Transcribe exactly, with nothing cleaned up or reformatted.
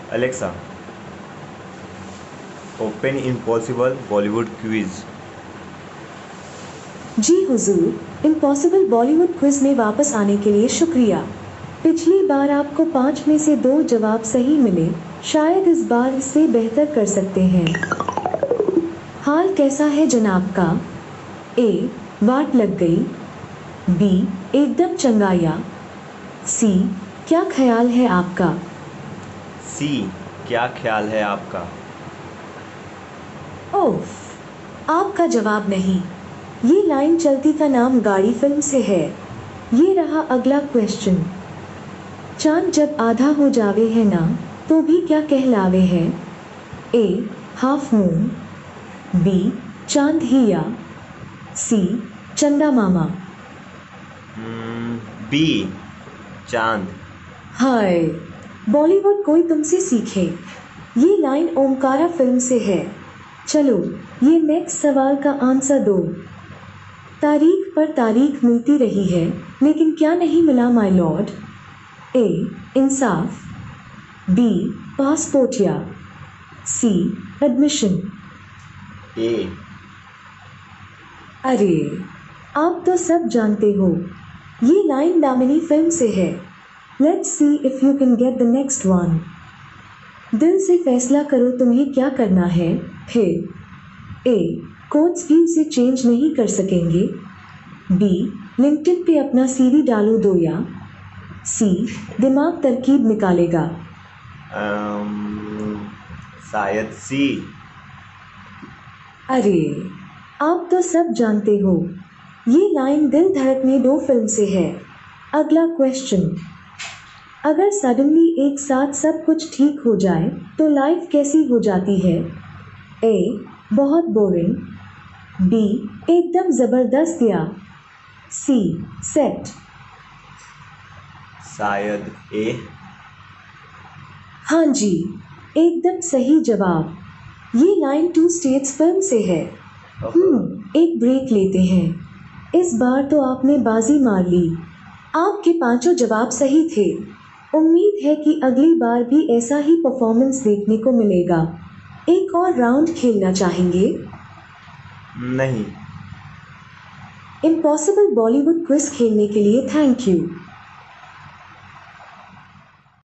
Alexa, open Impossible Bollywood quiz. जी हुजूर, impossible Bollywood quiz में वापस आने के लिए शुक्रिया। पिछली बार आपको पाँच में से दो जवाब सही मिले, शायद इस बार इससे बेहतर कर सकते हैं। हाल कैसा है जनाब का? ए, वाट लग गई। बी, एकदम चंगाया। सी, क्या ख्याल है आपका? सी, क्या ख्याल है आपका? ओफ, आपका जवाब नहीं। ये लाइन चलती का नाम गाड़ी फिल्म से है। ये रहा अगला क्वेश्चन। चांद जब आधा हो जावे है ना, तो भी क्या कहलावे है? ए, हाफ मून। बी, चांद ही या। सी, चंदा मामा। बी, चांद। हाय, बॉलीवुड कोई तुमसे सीखे। ये लाइन ओमकारा फिल्म से है। चलो, ये नेक्स्ट सवाल का आंसर दो। तारीख पर तारीख मिलती रही है, लेकिन क्या नहीं मिला माय लॉर्ड? ए, इंसाफ। बी, पासपोर्ट या। C, admission. ए। अरे, आप तो सब जानते हो। ये लाइन दामिनी फिल्म से है। Let's see if you can get the next one. दिल से फैसला करो तुम्हें क्या करना है फिर। ए, कोड्स भी उसे चेंज नहीं कर सकेंगे। बी, लिंक्डइन पे अपना सीवी डालो दो या। सी, दिमाग तरकीब निकालेगा। अम्म, शायद सी। अरे, आप तो सब जानते हो। ये लाइन दिल धड़कने दो फिल्म से है। अगला क्वेश्चन। अगर सडनली एक साथ सब कुछ ठीक हो जाए तो लाइफ कैसी हो जाती है? ए, बहुत बोरिंग। बी, एकदम जबरदस्त या। C, set. शायद ए। हाँ जी, एकदम सही जवाब। ये लाइन टू स्टेट्स फिल्म से है। हम्म, एक ब्रेक लेते हैं। इस बार तो आपने बाजी मार ली। आपके पांचों जवाब सही थे। उम्मीद है कि अगली बार भी ऐसा ही परफॉर्मेंस देखने को मिलेगा। एक और राउंड खेलना चाहेंगे? नहीं। इम्पॉसिबल बॉलीवुड क्विज खेलने के लिए थैंक यू।